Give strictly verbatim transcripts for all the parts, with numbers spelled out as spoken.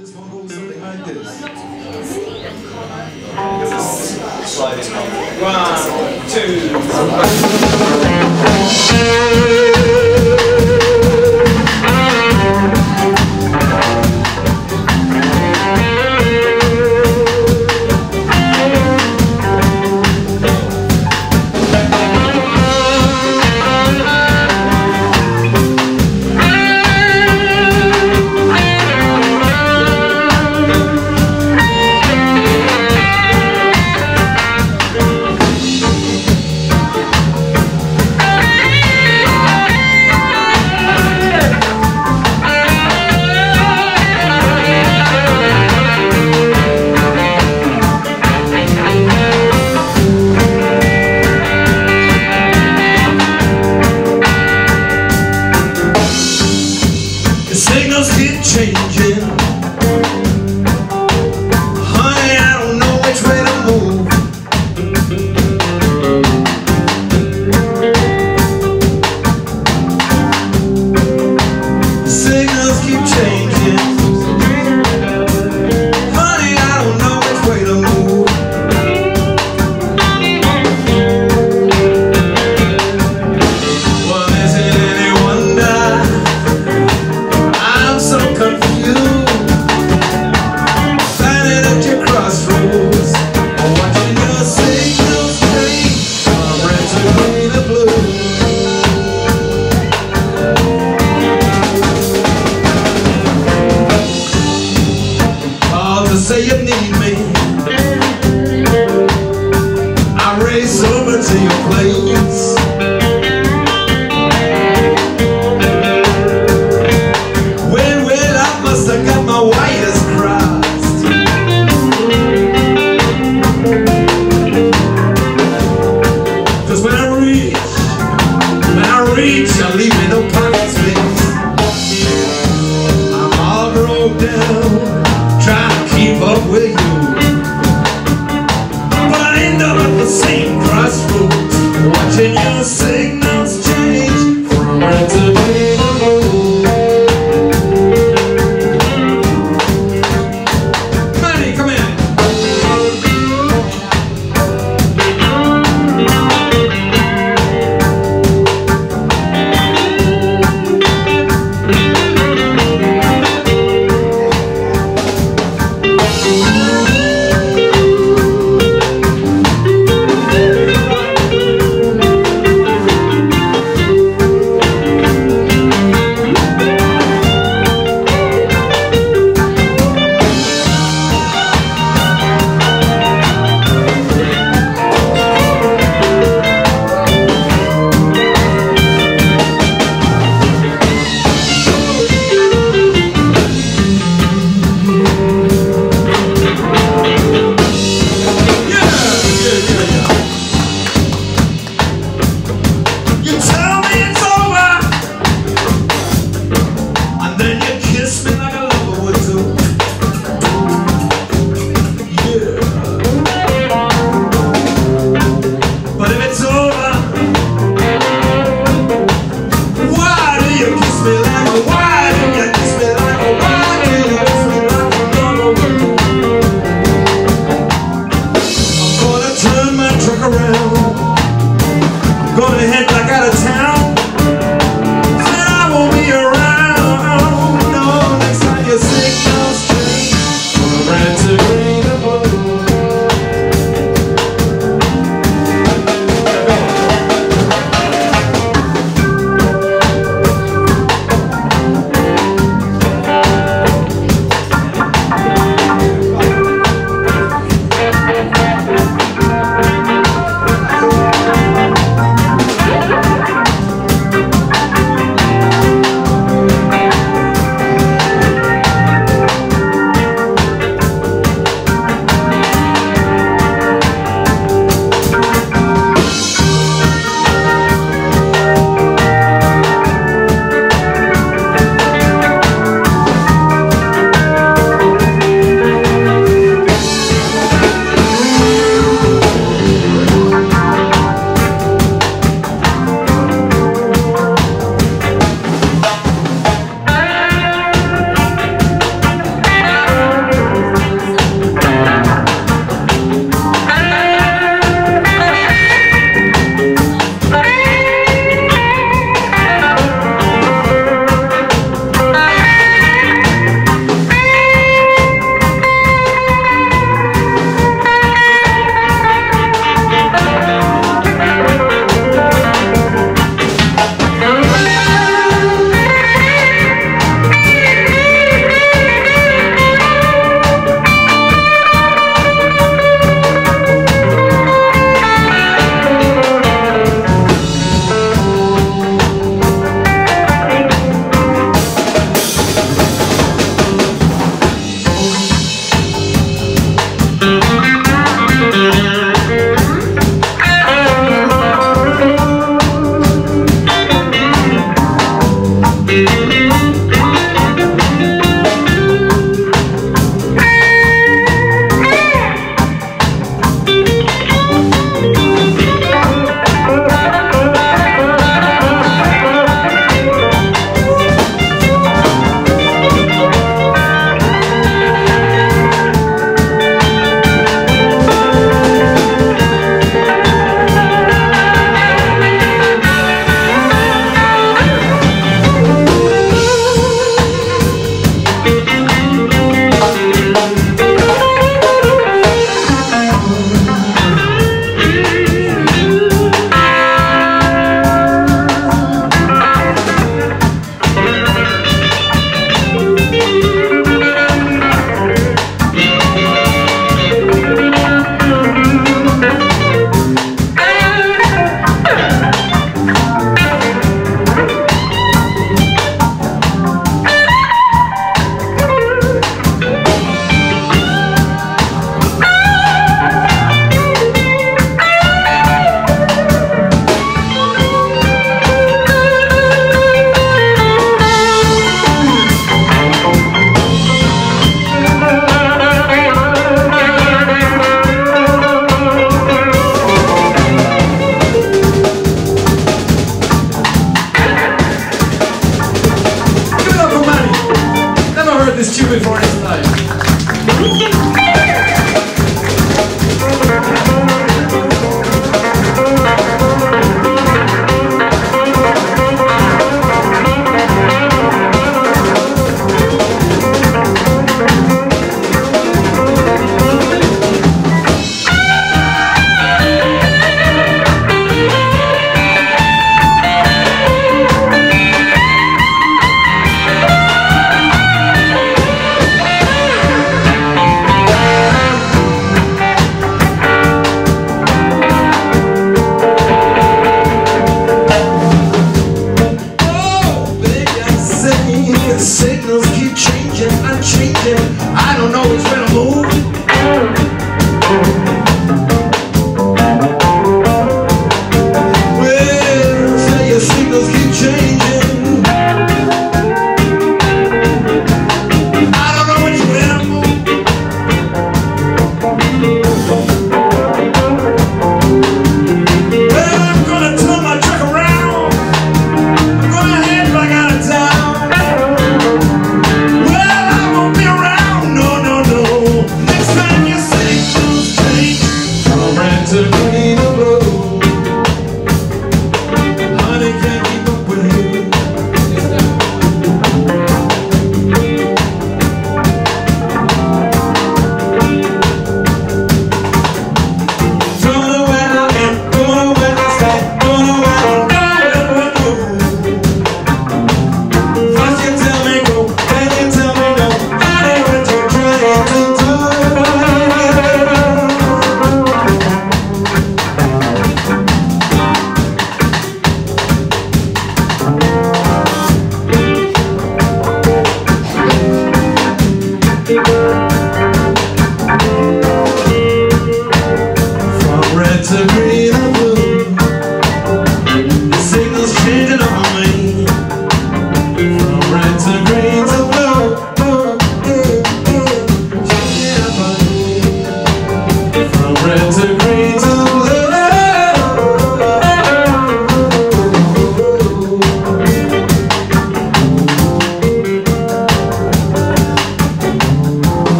This one goes something like this. One, two. Changing, honey, I don't know which way to move. Signals keep changing, honey, I don't know which way to move. Well, is it any wonder I'm so confused, standing at your crossroads, watching your signals change from red to green to blue. Call to say you need me, I race over to your place. I got my wires crossed. Cause when I reach, when I reach, I leave me no pocket space. I'm all broke down, trying to keep up with you, but I end up at the same crossroads. this tune before it's time. Signals keep changing, I'm changing. I don't know which way to move. Well, say your signals keep changing. I don't know which way to move. Well, I'm gonna turn my truck around. I'm gonna head back out of town.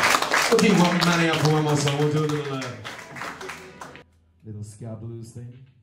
Okay, welcome Massiot for one more song. We'll do a little, uh, little ska blues thing.